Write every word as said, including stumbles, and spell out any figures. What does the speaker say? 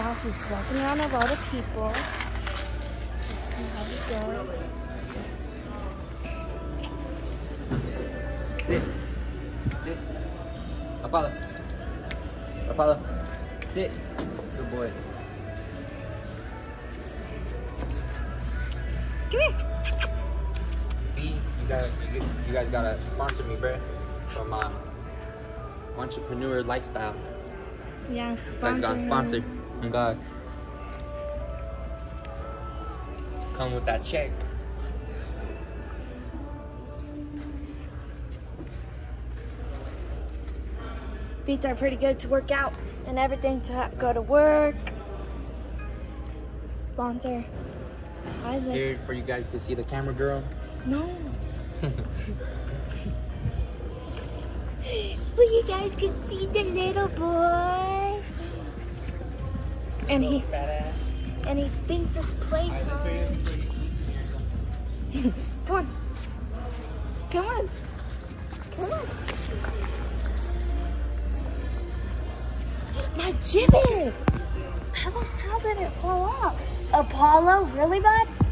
now he's walking around a lot of people. Let's see how he goes. Sit. Sit. Apollo. Apollo. Sit. Good boy. Come here. B, you gotta, you, you guys gotta sponsor me, bro. From uh, entrepreneur lifestyle. Yeah, You guys got sponsored. Oh God. Come with that check. Beats are pretty good to work out and everything to go to work. Sponsor Isaac. Here for you guys can see the camera girl. No. But you guys can see the little boy. And he and he thinks it's playtime. Come on. Come on. Come on. My gibbet! How the hell did it fall off? Apollo, really bad?